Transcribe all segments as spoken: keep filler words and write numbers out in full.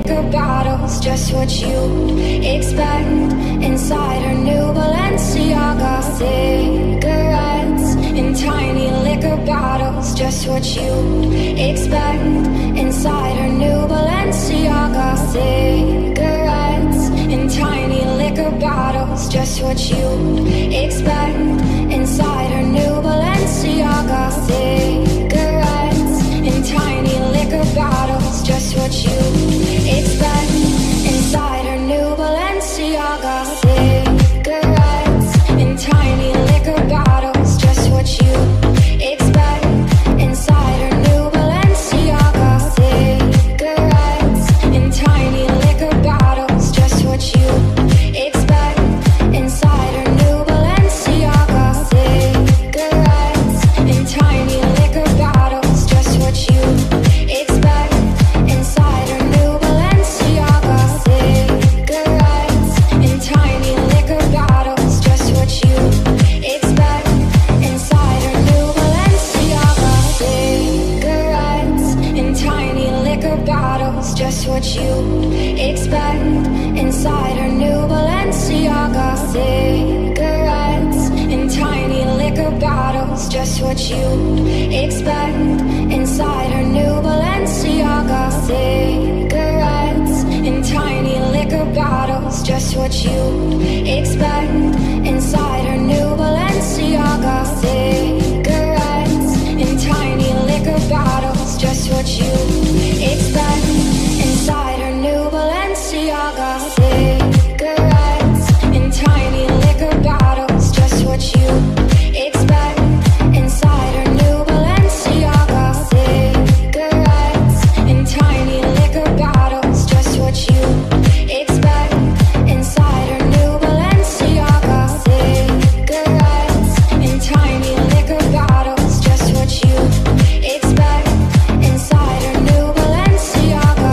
liquor bottles, just what you expect. Inside her new Balenciaga, cigarettes in tiny liquor bottles, just what you expect. Inside her new Balenciaga, cigarettes in tiny liquor bottles, just what you expect. Inside her new Balenciaga, cigarettes in tiny liquor bottles, just what you expect. Inside her new Balenciaga, cigarettes in tiny liquor bottles, just what you expect. Inside her new Balenciaga, cigarettes in tiny liquor bottles, just what you expect. Inside her new Balenciaga, cigarettes in tiny liquor bottles, just what you expect. Inside her new Balenciaga, cigarettes in tiny liquor bottles, just what you expect. Inside her new Balenciaga, cigarettes in tiny liquor bottles, just what you expect. Inside her new Balenciaga, cigarettes in tiny liquor bottles, just what you expect. Inside her new Balenciaga, cigarettes in tiny liquor bottles, just what you expect. Inside her new Balenciaga, cigarettes in tiny liquor bottles, just what you expect. Inside her new Balenciaga, cigarettes in tiny liquor bottles, just what you expect. Inside her new Balenciaga, cigarettes in tiny liquor bottles, just what you expect. Inside her new Balenciaga, cigarettes in tiny liquor bottles, just what you expect. Inside her new Balenciaga,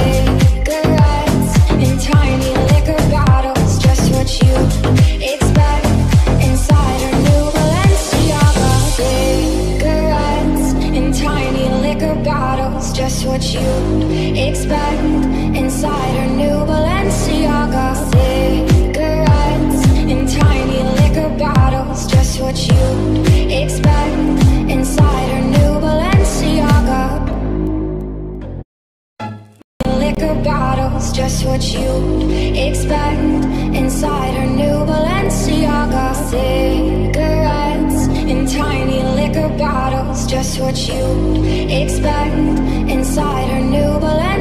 cigarettes in tiny liquor bottles, just what you expect. Inside her new Balenciaga, cigarettes in tiny liquor bottles, just what you expect. Inside her new Balenciaga, cigarettes in tiny liquor bottles, just what you expect. Inside her new Balenciaga, liquor bottles, just what you expect. Inside her new Balenciaga, cigarettes in tiny liquor bottles, just what you expect. Inside her new Balenciaga.